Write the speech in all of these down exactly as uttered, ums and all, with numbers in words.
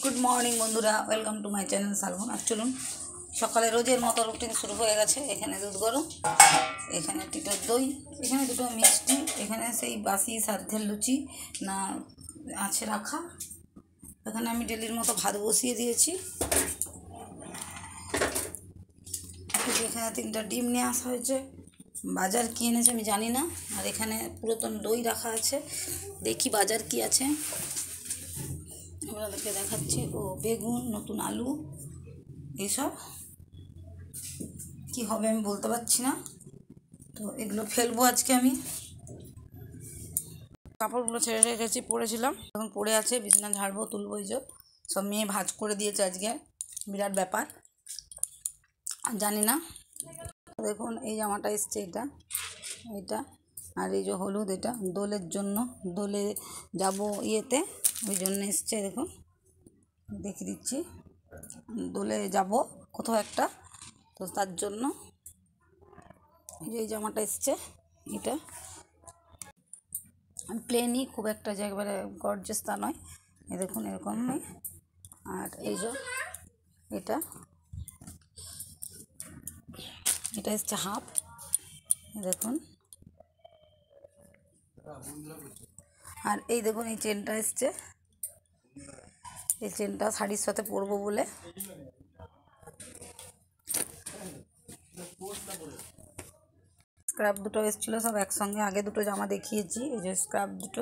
Good morning বন্ধুরা, welcome to my channel সালমন। আর চলুন সকালে রোজের মতো রুটিন শুরু হয়ে গেছে। এখানে দুধ গরম, এখানে টিটোর দই, এখানে দুটো মিষ্টি, এখানে সেই বাসি সাধ্যের লুচি না আছে রাখা। এখানে আমি ডেলির মতো ভাত বসিয়ে দিয়েছি। এখানে তিনটা ডিম নিয়ে আসা হয়েছে। বাজার কি এনেছে আমি জানি না। আর এখানে পুরাতন দই রাখা আছে, দেখি বাজার কি আছে আপনাদেরকে দেখাচ্ছি। ও বেগুন, নতুন আলু, এইসব কি হবে আমি বলতে পারছি না। তো এগুলো ফেলবো আজকে। আমি কাপড়গুলো ছেড়ে রেখেছি, পরেছিলাম, এখন পড়ে আছে, বিছানা ঝাড়বো, তুলবো। এই যে সব মেয়ে ভাঁজ করে দিয়েছে আজকে, বিরাট ব্যাপার। আর জানি না, দেখুন এই জামাটা এসছে, এটা এটা আর এই যে হলুদ, এটা দোলের জন্য, দোলে যাব ইয়েতে, ওই জন্য এসছে। দেখুন দেখিয়ে দিচ্ছি, দোলে যাব কোথাও একটা, তো তার জন্য এই যে এই জামাটা এসছে। এটা প্লেনই, খুব একটা যে একবারে গর্জাস তা নয়। এ দেখুন এরকমই। আর এই যে এটা এটা এসছে হাফ, দেখুন। আর এই দেখুন এই চেনটা এসছে, এই চেনটা শাড়ির সাথে পরবো বলে। স্ক্রাব দুটো এসেছিলো সব একসঙ্গে, আগে দুটো জামা দেখিয়েছি। এই যে স্ক্রাব দুটো।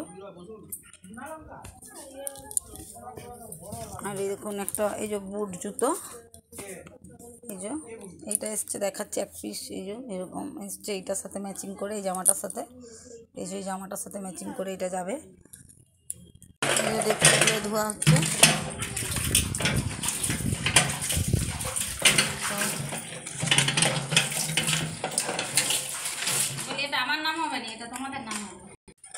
আর এই দেখুন একটা এই যে বুট জুতো, এই যে এইটা এসছে, দেখাচ্ছে এক পিস। এই যে এরকম এসছে, এইটার সাথে ম্যাচিং করে, এই জামাটার সাথে, এই যে এই জামাটার সাথে ম্যাচিং করে এটা যাবে। দেখতে ধোয়া হচ্ছে। এটা আমার নাম হবে না, এটা তোমাদের নাম হবে।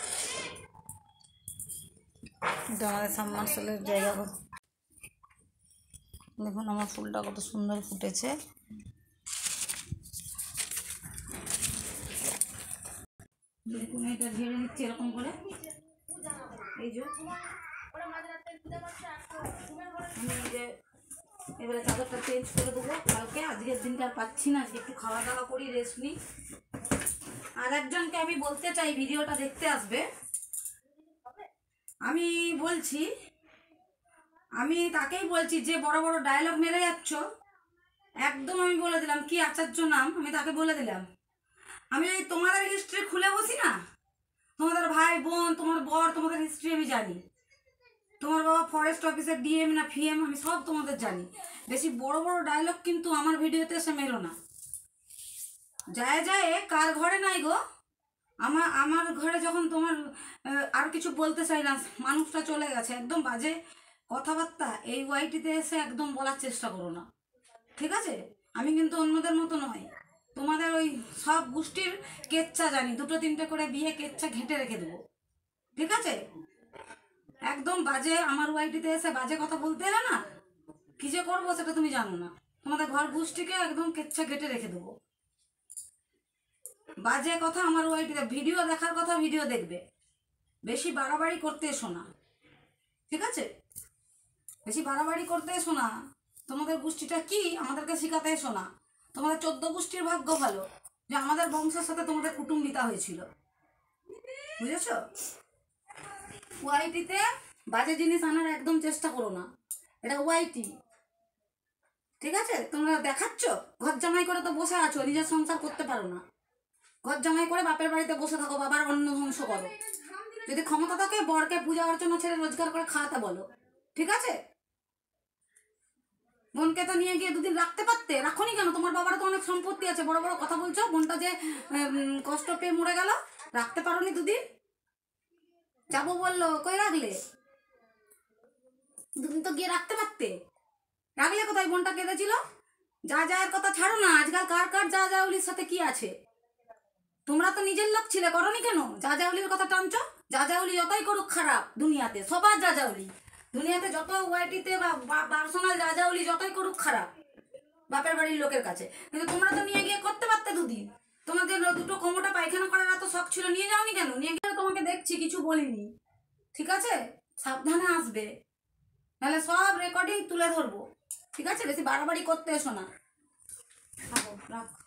এটা আমাদের সাবমার্সিবলের জায়গা। দেখুন আমার ফুলটা কত সুন্দর ফুটেছে। দেখুন এটা ঝেড়ে নিচ্ছে এরকম করে। এই যে আমি যে এবারে চাদরটা চেঞ্জ করে দেবো কালকে। আজকের দিনটা আর পাচ্ছি না, আজকে একটু খাওয়া দাওয়া করি, রেস্ট নিই। আর একজনকে আমি বলতে চাই, ভিডিওটা দেখতে আসবে, আমি বলছি, আমি তাকেই বলছি যে বড় বড় ডায়লগ মেরে যাচ্ছ, একদম আমি বলে দিলাম কি আচার্য নাম, আমি তাকে বলে দিলাম, আমি তোমাদের হিস্ট্রি খুলে বসি না, তোমাদের ভাই বোন, তোমার বর, তোমাদের হিস্ট্রি আমি জানি। তোমার বাবা ফরেস্ট অফিসের ডিএম না ফিএম, আমি সব তোমাদের জানি। বেশি বড় বড় ডায়লগ কিন্তু আমার ভিডিওতে এসে মেরো না। যায় যায় কার ঘরে নাই গো, আমার আমার ঘরে যখন তোমার আর কিছু বলতে চাই না, মানুষটা চলে গেছে, একদম বাজে কথাবার্তা এই ওয়াইটিতে এসে একদম বলার চেষ্টা করো না, ঠিক আছে? আমি কিন্তু অন্যদের মতো নয়, তোমাদের ওই সব গোষ্ঠীর কেচ্ছা জানি, দুটো তিনটে করে বিয়ে কেচ্ছা ঘেঁটে রেখে দেবো, ঠিক আছে? একদম বাজে আমার ওয়াইটিতে এসে বাজে কথা বলতে এলে না, কি যে করবো সেটা তুমি জানো না। তোমাদের ঘর গোষ্ঠীকে একদম কেচ্ছা ঘেঁটে রেখে দেবো। বাজে কথা আমার ওয়াইটিতে, ভিডিও দেখার কথা ভিডিও দেখবে, বেশি বাড়াবাড়ি করতে এসো না, ঠিক আছে? বেশি বাড়াবাড়ি করতে এসো না। তোমাদের গোষ্ঠীটা কি আমাদেরকে শেখাতে এসো না। তোমাদের চোদ্দ গোষ্ঠীর ভাগ্য ভালো যে আমাদের বংশের সাথে তোমাদের কুটুম্বিতা হয়েছিল, বুঝেছ? ওয়াইটিতে বাজে জিনিস আনার একদম চেষ্টা করো না, এটা ওয়াইটি, ঠিক আছে? তোমরা দেখাচ্ছ ঘর জামাই করে তো বসে আছো, নিজের সংসার করতে পারো না। ঘর জামাই করে বাপের বাড়িতে বসে থাকো, বাবার অন্ন ধ্বংস করো। যদি ক্ষমতা থাকে বরকে পূজা অর্চনা ছেড়ে রোজগার করে খাওয়াতে বলো, ঠিক আছে? বোনকে তো নিয়ে গিয়ে দুদিন রাখতে পারতে, রাখোনি কেন? তোমার বাবারও তো অনেক সম্পত্তি আছে, বড় বড় কথা বলছো। বোনটা যে কষ্ট পেয়ে মরে গেল, রাখতে পারোনি দুদিন? যাবো বললো, কই রাখলে? দুদিন তো গিয়ে রাখতে পারতে, রাখলে কোথায়? বোনটা কেঁদেছিল। যা যায়ের কথা ছাড়ো না, আজকাল কার কার যা যাওলির সাথে কি আছে? তোমরা তো নিজের লোক ছিলে, করনি কেন? যা যাওলির কথা টানছো। যা যাওলি যতই করুক খারাপ দুনিয়াতে, সবার যা যাওলি দুনিয়াতে, যত ওয়াইটিতে বা পার্সোনাল যা যাওলি যতই করুক খারাপ বাপের বাড়ির লোকের কাছে, কিন্তু তোমরা তো নিয়ে গিয়ে করতে পারতে দুদিন। তোমাদের দুটো কোমোটা পায়খানা করার এত শখ ছিল, নিয়ে যাওনি কেন? নিয়ে গিয়ে তোমাকে দেখছি কিছু বলিনি, ঠিক আছে? সাবধানে আসবে, নাহলে সব রেকর্ডিং তুলে ধরবো। ঠিক আছে, বেশি বাড়াবাড়ি করতে এসো না। থাকো, রাখ।